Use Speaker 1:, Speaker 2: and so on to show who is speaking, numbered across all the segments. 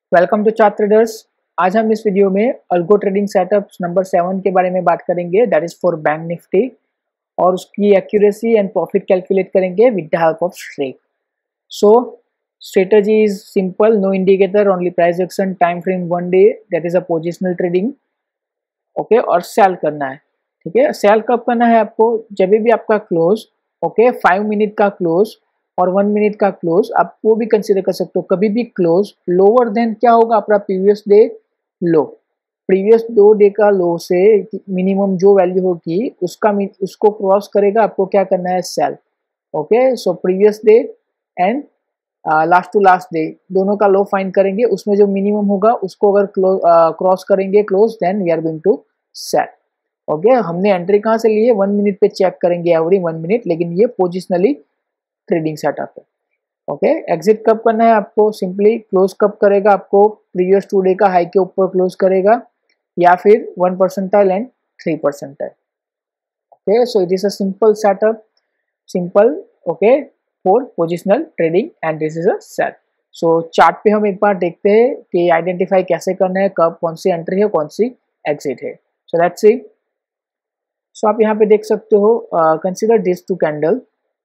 Speaker 1: Welcome to chart traders. आज हम इस वीडियो में अल्गो ट्रेडिंग सेटअप नंबर 7 के बारे में बात करेंगे, that is for bank Nifty, और उसकी एक्यूरेसी एंड प्रॉफिट कैलकुलेट करेंगे with the help of Streak. So strategy is simple, no indicator, only price action, time frame 1 day, that is a positional trading. Okay, और sell करना है। ठीक है, cell कब करना है आपको? जब भी आपका क्लोज, ओके, 5 मिनट का क्लोज और 1 मिनट का क्लोज, आप वो भी कंसिडर कर सकते हो। कभी भी क्लोज लोअर देन क्या होगा, अपना previous day low, previous 2 day का लो से मिनिमम जो वैल्यू होगी उसको क्रॉस करेगा, आपको क्या करना है? Sell. Okay, so previous day and last two last day दोनों का लो फाइंड करेंगे, उसमें जो मिनिमम होगा उसको अगर क्रॉस करेंगे close, then we are going to sell. Okay, हमने एंट्री कहाँ से ली है? 1 मिनट पे चेक करेंगे एवरी 1 मिनट, लेकिन ये पोजिशनली ट्रेडिंग सेटअप है। ओके, एग्जिट कब करना है आपको? सिंपली क्लोज कब करेगा आपको? प्रीवियस 2 डे का हाई के ऊपर क्लोज करेगा, या फिर 1 percentile and 3 percentile. Okay, so it is a simple setup, simple, okay, for positional trading, and this is a sell. So chart पे हम एक बार देखते हैं कि आइडेंटिफाई कैसे करना है, कब कौन सी एंट्री है, कौन सी एग्जिट है। So let's see. सो आप यहाँ पे देख सकते हो, consider this two candle.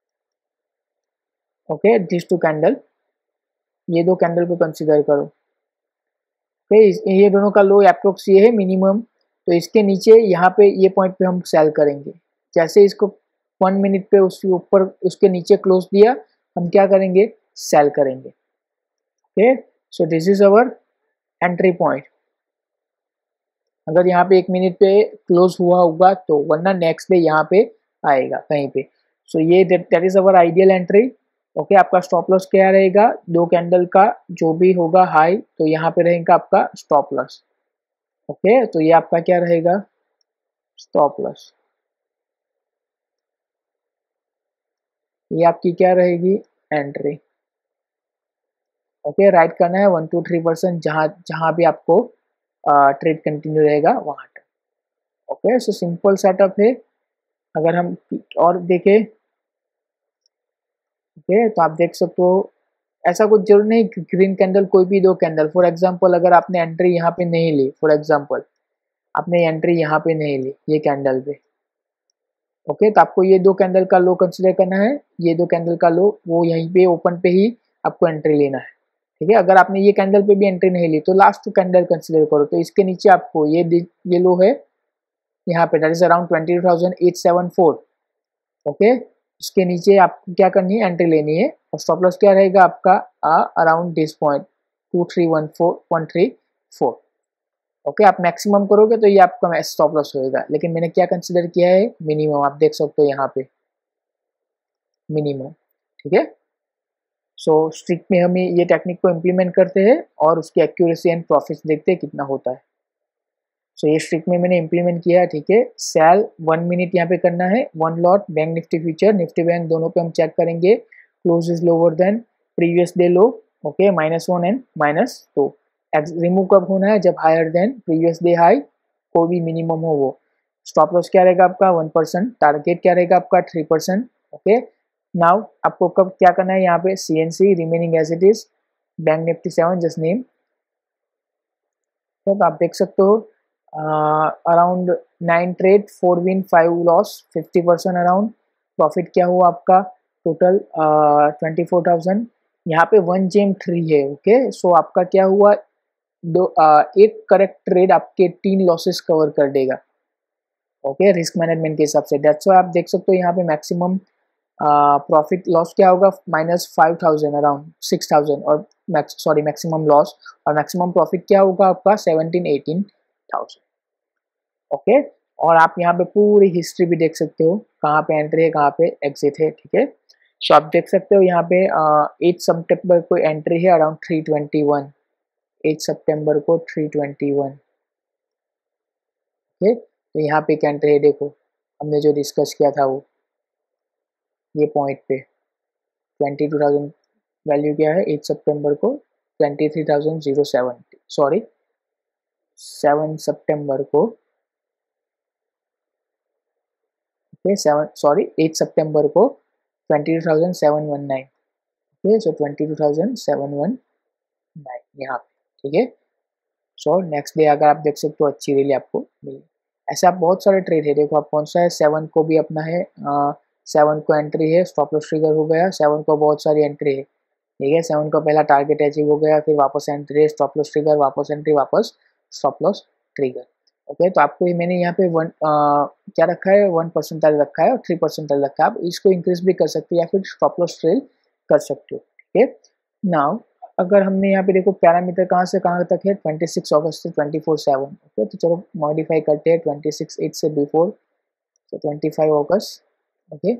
Speaker 1: Okay, this two candle, ये दो कैंडल को कंसीडर करो। ओके, ये दोनों का लो अप्रोक्स ये है मिनिमम, तो इसके नीचे यहाँ पे ये पॉइंट पे हम सेल करेंगे। जैसे इसको 1 मिनट पे उसके ऊपर उसके नीचे क्लोज दिया, हम क्या करेंगे? सेल करेंगे। Okay, so this is our entry point. अगर यहाँ पे 1 मिनट पे क्लोज हुआ होगा तो, वरना नेक्स्ट डे यहाँ पे आएगा कहीं पे। सो ये that is our ideal entry. Okay, आपका स्टॉप लॉस क्या रहेगा? 2 कैंडल का जो भी होगा हाई, तो यहाँ पे रहेगा आपका स्टॉप लॉस। ओके, तो ये आपका क्या रहेगा? Stop loss. ये आपकी क्या रहेगी? एंट्री। ओके, राइट करना है 1 to 3%, जहाँ जहाँ भी आपको ट्रेड कंटिन्यू रहेगा वहाँ पे। ओके, सो सिंपल सेटअप है। अगर हम और देखें, ओके, तो आप देख सकते हो, ऐसा कुछ जरूर नहीं कि ग्रीन कैंडल, कोई भी 2 कैंडल, फॉर एग्जांपल अगर आपने एंट्री यहाँ पे नहीं ली, फॉर एग्जांपल आपने एंट्री यहाँ पे नहीं ली ये कैंडल पे, ओके, तो आपको ये 2 कैंडल का लो कंसिडर करना है। ये 2 कैंडल का लो वो यहीं पे ओपन पे ही आपको एंट्री लेना है। ठीक है, अगर आपने ये कैंडल पे भी एंट्री नहीं ली तो लास्ट कैंडल कंसिडर करो, तो इसके नीचे आपको ये लो है यहाँ पे, दैट इज अराउंड 22,874। ओके, इसके नीचे आपको क्या करनी है? एंट्री लेनी है, और स्टॉप लॉस क्या रहेगा आपका? Around this point 2314.34। ओके, आप मैक्सिमम करोगे तो ये आपका स्टॉप लॉस होएगा, लेकिन मैंने क्या कंसिडर किया है? मिनिमम। आप देख सकते हो यहाँ पे मिनिमम। ठीक है, सो स्ट्रिक में हम ये टेक्निक को इम्प्लीमेंट करते हैं और उसकी एक्यूरेसी एंड प्रॉफिट देखते हैं कितना होता है। सो ये स्ट्रिक में मैंने इम्प्लीमेंट किया है। ठीक है, सेल 1 मिनट यहाँ पे करना है, 1 lot bank Nifty future, Nifty bank दोनों पे हम चेक करेंगे, close is lower than previous day low. Okay, -1 and -2। Remove कब होना है? जब higher than previous day high, कोई भी मिनिमम हो वो। स्टॉप लॉस क्या रहेगा आपका? 1%। टारगेट क्या रहेगा आपका? 3%। ओके, नाउ आपको कब क्या करना है? यहाँ पे CNC remaining as it is, bank Nifty 7 just name. तो आप देख सकते हो, around 9 trade, 4 win 5 loss, 50% around. Profit क्या हुआ आपका? टोटल 24,000। यहाँ पे 1 जेम 3 है। ओके, सो आपका क्या हुआ? एक करेक्ट ट्रेड आपके 3 लॉसेस कवर कर देगा। ओके, रिस्क मैनेजमेंट के हिसाब से, दैट्स व्हाई आप देख सकते हो यहाँ पे मैक्सिमम प्रॉफिट लॉस क्या होगा? -5,000 अराउंड 6,000, और मैक्सिमम लॉस, और मैक्सिमम प्रॉफिट क्या होगा आपका? 17-18,000। ओके, और आप यहाँ पे पूरी हिस्ट्री भी देख सकते हो, कहाँ पे एंट्री है, कहाँ पे एग्जिट है। ठीक है, सो आप देख सकते हो यहाँ पे 8 सितंबर को एंट्री है अराउंड 321, 8 सितंबर को 321। ओके, तो यहाँ पे एक एंट्री है, देखो हमने जो डिस्कस किया था वो, ये पॉइंट पे 22,000 वैल्यू क्या है 8 सितंबर को? 23,070, सॉरी 7 सितंबर को, ओके 8 सितंबर को 22,719। ओके, सो 22,719 यहाँ पे। ठीक है। सो नेक्स्ट डे अगर आप देख सकते हो अच्छी रैली आपको मिली। ऐसे आप बहुत सारे ट्रेड है, देखो आप कौन सा है, 7 को भी अपना है, 7 को एंट्री है, स्टॉप लॉस ट्रिगर हो गया, 7 को बहुत सारी एंट्री है, ठीक है। 7 का पहला टारगेट अचीव हो गया, फिर वापस एंट्री, स्टॉप लॉस ट्रिगर, वापस एंट्री, वापस स्टॉप लॉस ट्रिगर। ओके, तो आपको मैंने यहाँ पे क्या रखा है, 1% रखा है और 3% रखा है। आप इसको इंक्रीज भी कर सकते हो या फिर स्टॉप लॉस ट्रेल कर सकते हो, ठीक है। नाउ अगर हमने यहाँ पे देखो पैरामीटर कहाँ से कहाँ तक है, 26 अगस्त से 24/7। ओके, तो चलो मॉडिफाई करते हैं 26/8 से बिफोर, तो 25 अगस्त। ओके,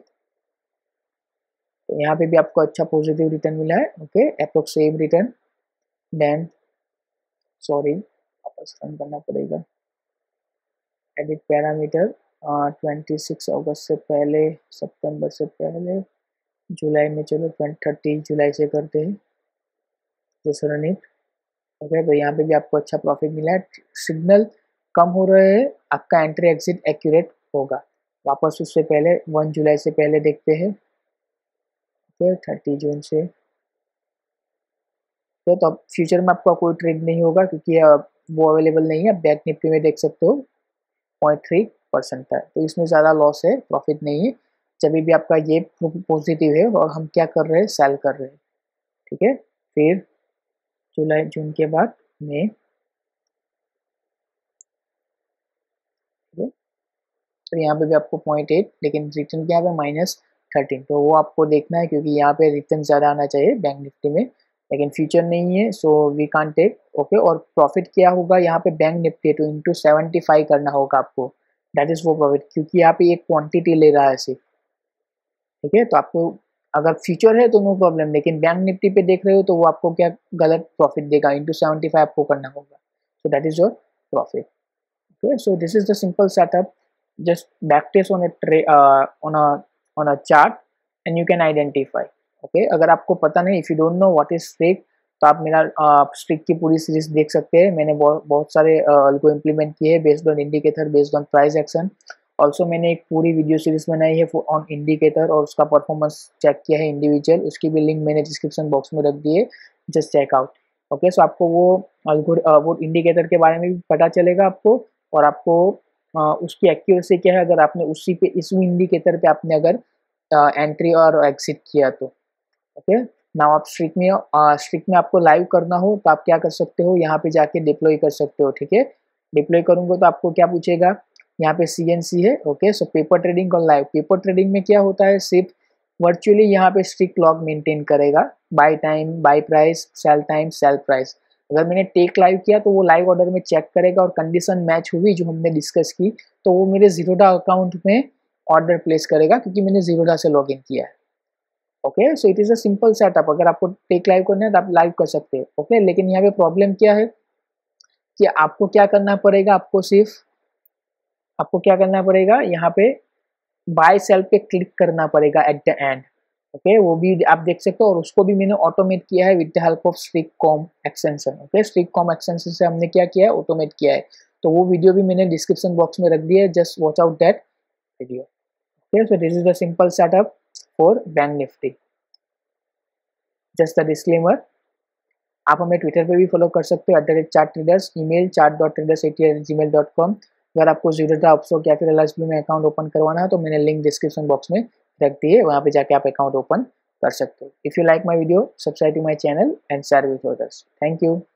Speaker 1: तो यहाँ पे भी आपको अच्छा पॉजिटिव रिटर्न मिला है। Okay, approx same return, then sorry वापस रन करना पड़ेगा, एडिट पैरामीटर, 26 अगस्त से पहले, सितंबर से पहले, जुलाई में चलो 30 जुलाई से करते हैं, जैसे रन इट। ओके, तो यहाँ पे भी आपको अच्छा प्रॉफिट मिला है। सिग्नल कम हो रहे हैं, आपका एंट्री एग्जिट एक्यूरेट होगा। वापस उससे पहले 1 जुलाई से पहले देखते हैं, फिर 30 जून से। तो अब फ्यूचर में आपका कोई ट्रेड नहीं होगा क्योंकि वो अवेलेबल नहीं है। बैंक निफ्टी में देख सकते हो 0.3% था, तो इसमें ज़्यादा लॉस है, प्रॉफिट नहीं है। जब भी आपका ये पॉजिटिव है और हम क्या कर रहे हैं, सेल कर रहे हैं, ठीक है। फिर जुलाई जून के बाद मई, ठीक है। तो यहाँ पे भी आपको 0.8, लेकिन रिटर्न क्या है, -13, तो वो आपको देखना है क्योंकि यहाँ पे रिटर्न ज़्यादा आना चाहिए बैंक निफ्टी में, लेकिन फ्यूचर नहीं है, so we can't take. Okay, और प्रॉफिट क्या होगा यहाँ पे, बैंक निफ्टी तो इंटू 75 करना होगा आपको, दैट इज वो प्रॉफिट, क्योंकि यहाँ पे एक क्वांटिटी ले रहा है सिर्फ, ठीक है। तो आपको अगर फ्यूचर है तो नो प्रॉब्लम, लेकिन बैंक निफ्टी पे देख रहे हो तो वो आपको क्या गलत प्रॉफिट देगा, इंटू 75 आपको करना होगा, so that is your profit. Okay, so this is the simple setup. Just backtest on a on a chart and you can identify. Okay, अगर आपको पता नहीं, if you don't know what is streak, तो आप मेरा streak की पूरी series देख सकते हैं। मैंने बहुत सारे अल्गो इम्प्लीमेंट किए हैं based on indicator, based on price action. Also मैंने एक पूरी वीडियो सीरीज बनाई है ऑन इंडिकेटर और उसका परफॉर्मेंस चेक किया है इंडिविजुअल, उसकी भी लिंक मैंने डिस्क्रिप्शन बॉक्स में रख दी है, just check out. Okay, so आपको वो इंडिकेटर के बारे में भी पता चलेगा आपको, और आपको उसकी एक्यूरेसी क्या है, अगर आपने उसी पे इस इंडिकेटर पे आपने अगर एंट्री और एग्जिट किया तो। ओके, नाउ आप स्ट्रिक में आपको लाइव करना हो तो आप क्या कर सकते हो, यहाँ पे जाके डिप्लॉय कर सकते हो, ठीक है। डिप्लॉय करूँगा तो आपको क्या पूछेगा, यहाँ पे CNC है। ओके, सो पेपर ट्रेडिंग और लाइव। पेपर ट्रेडिंग में क्या होता है, सिर्फ वर्चुअली यहाँ पे स्ट्रिक लॉग मेंटेन करेगा, buy time, buy price, sell time, sell price. अगर मैंने टेक लाइव किया तो वो लाइव ऑर्डर में चेक करेगा और कंडीशन मैच हुई जो हमने डिस्कस की तो वो मेरे जीरोधा अकाउंट में ऑर्डर प्लेस करेगा, क्योंकि मैंने जीरोधा से लॉग इन किया है। Okay, so it is a simple setup. अगर आपको टेक लाइव करना है तो आप लाइव कर सकते हो। ओके, लेकिन यहाँ पे प्रॉब्लम क्या है कि आपको क्या करना पड़ेगा, आपको क्या करना पड़ेगा, यहाँ पे बाय सेल पे क्लिक करना पड़ेगा एट द एंड। ओके, वो भी आप देख सकते हो, और उसको भी मैंने ऑटोमेट किया है with the help of Streak com extension. Okay, Streak com extension से हमने क्या किया है, ऑटोमेट किया है। तो वो वीडियो भी मैंने डिस्क्रिप्शन बॉक्स में रख दिया है, just watch out that video. Okay, so this is the simple setup for bank Nifty. Just the disclaimer, आप हमें ट्विटर पे भी फॉलो कर सकते हो @charttraders, ईमेल chart.traders80@gmail.com। अगर आपको जीरोधा अपस्टॉक या फिर LSB में अकाउंट ओपन करवाना है तो मैंने लिंक डिस्क्रिप्शन बॉक्स में रख दी है, वहाँ पे जाके आप अकाउंट ओपन कर सकते हो। If you like my video, subscribe to my channel and share with others. Thank you.